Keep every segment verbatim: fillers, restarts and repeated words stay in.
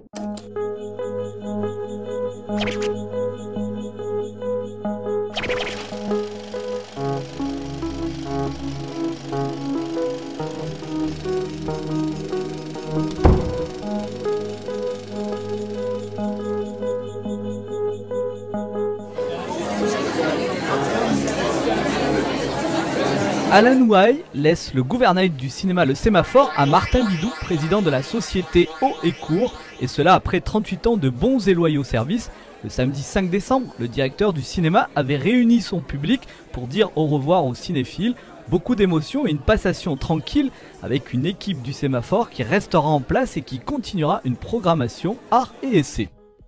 Alain Ouaille laisse le gouvernail du cinéma Le Sémaphore à Martin Bidou, président de la société Haut et Court, et cela après trente-huit ans de bons et loyaux services. Le samedi cinq décembre, le directeur du cinéma avait réuni son public pour dire au revoir aux cinéphiles. Beaucoup d'émotions et une passation tranquille avec une équipe du Sémaphore qui restera en place et qui continuera une programmation art et essai.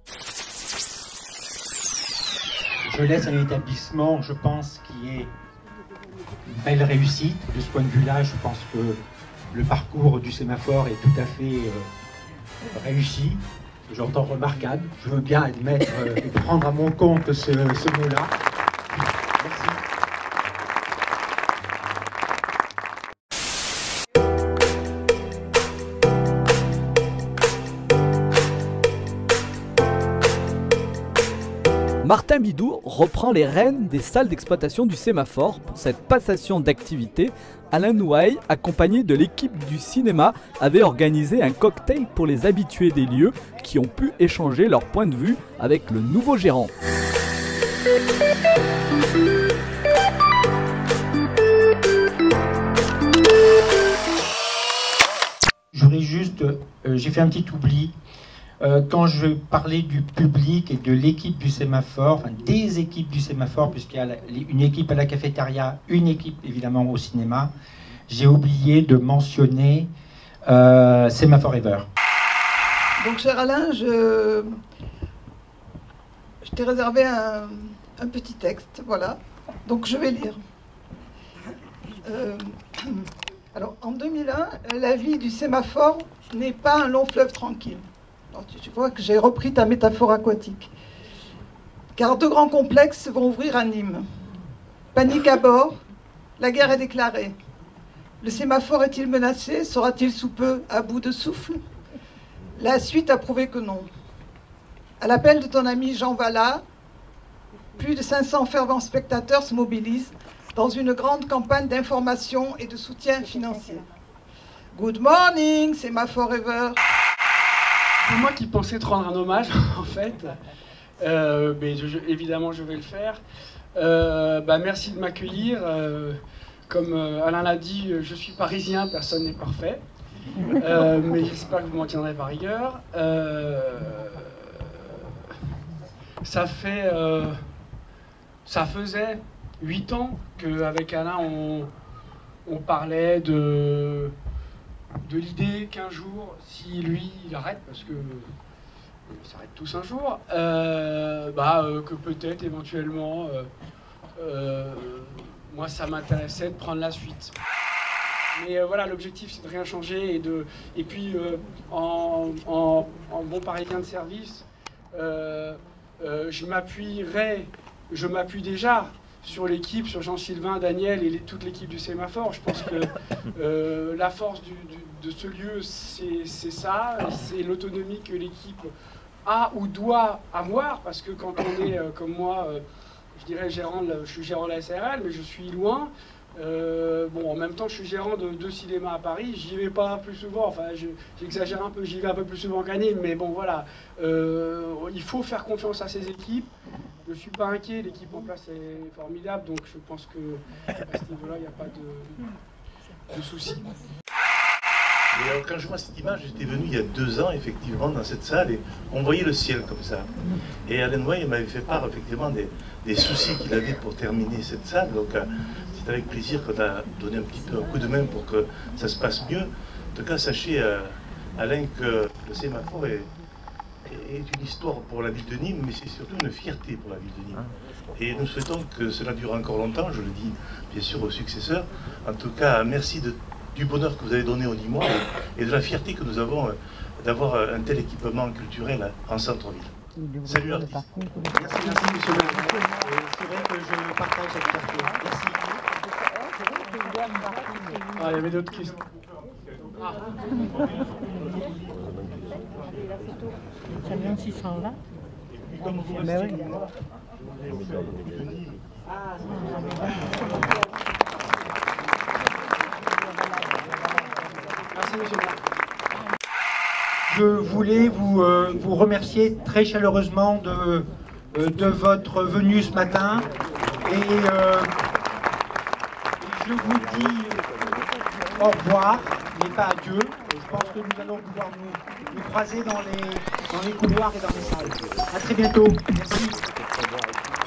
Je laisse un établissement, je pense, qui est une belle réussite. De ce point de vue-là, je pense que le parcours du Sémaphore est tout à fait euh, réussi. J'entends remarquable. Je veux bien admettre euh, et prendre à mon compte ce, ce mot-là. Merci. Martin Bidou reprend les rênes des salles d'exploitation du Sémaphore. Pour cette passation d'activité, Alain Ouaille, accompagné de l'équipe du cinéma, avait organisé un cocktail pour les habitués des lieux qui ont pu échanger leur point de vue avec le nouveau gérant. J'aurais juste, euh, j'ai fait un petit oubli. Euh, quand je parlais du public et de l'équipe du Sémaphore, enfin des équipes du Sémaphore, puisqu'il y a la, une équipe à la cafétéria, une équipe évidemment au cinéma, j'ai oublié de mentionner euh, Sémaphore Ever. Donc cher Alain, je, je t'ai réservé un, un petit texte, voilà. Donc je vais lire. Euh, alors en deux mille un, la vie du Sémaphore n'est pas un long fleuve tranquille. Alors, tu vois que j'ai repris ta métaphore aquatique. Car deux grands complexes vont ouvrir à Nîmes. Panique à bord, la guerre est déclarée. Le Sémaphore est-il menacé? Sera-t-il sous peu à bout de souffle? La suite a prouvé que non. À l'appel de ton ami Jean Vallat, plus de cinq cents fervents spectateurs se mobilisent dans une grande campagne d'information et de soutien financier. Good morning, Sémaphore Ever. C'est moi qui pensais te rendre un hommage, en fait. Euh, mais je, je, évidemment, je vais le faire. Euh, bah, merci de m'accueillir. Euh, comme euh, Alain l'a dit, je suis parisien, personne n'est parfait. Euh, mais j'espère que vous m'en tiendrez par rigueur. Euh, ça fait... Euh, ça faisait huit ans qu'avec Alain, on, on parlait de... de l'idée qu'un jour, si lui il arrête, parce que on s'arrête tous un jour, euh, bah, euh, que peut-être éventuellement, euh, euh, moi ça m'intéressait de prendre la suite. Mais euh, voilà, l'objectif c'est de rien changer et de, et puis euh, en, en, en bon parisien de service, euh, euh, je m'appuierai, je m'appuie déjà sur l'équipe, sur Jean-Sylvain, Daniel et les, toute l'équipe du Sémaphore. Je pense que euh, la force du, du, de ce lieu, c'est ça, c'est l'autonomie que l'équipe a ou doit avoir, parce que quand on est, euh, comme moi, euh, je dirais gérant, de, je suis gérant de la S R L, mais je suis loin. Euh, bon, en même temps, je suis gérant de deux cinémas à Paris, j'y vais pas plus souvent, enfin, j'exagère un peu, j'y vais un peu plus souvent qu'à Nîmes, mais bon, voilà. Euh, il faut faire confiance à ces équipes. Je ne suis pas inquiet, l'équipe en place est formidable, donc je pense que à ce niveau-là, il n'y a pas de, de souci. Et alors, quand je vois cette image, j'étais venu il y a deux ans, effectivement, dans cette salle, et on voyait le ciel comme ça. Et Alain Ouaille m'avait fait part, effectivement, des, des soucis qu'il avait pour terminer cette salle. Donc, euh, c'est avec plaisir qu'on a donné un petit peu un coup de main pour que ça se passe mieux. En tout cas, sachez, euh, Alain, que le Sémaphore est... est une histoire pour la ville de Nîmes, mais c'est surtout une fierté pour la ville de Nîmes. Et nous souhaitons que cela dure encore longtemps, je le dis bien sûr aux successeurs. En tout cas, merci de, du bonheur que vous avez donné aux Nîmois et, et de la fierté que nous avons euh, d'avoir un tel équipement culturel en centre-ville. Salut l'artiste. Merci, merci monsieur le maire. C'est vrai que je partage cette fierté. Merci. Ah, il y avait d'autres questions. Ah. J'aime bien s'ils sont là. Mais oui. Merci, monsieur le maire. Je voulais vous, euh, vous remercier très chaleureusement de, euh, de votre venue ce matin. Et euh, je vous dis au revoir, mais pas adieu. Je pense que nous allons pouvoir nous, nous croiser dans les, dans les couloirs et dans les salles. À très bientôt. Merci.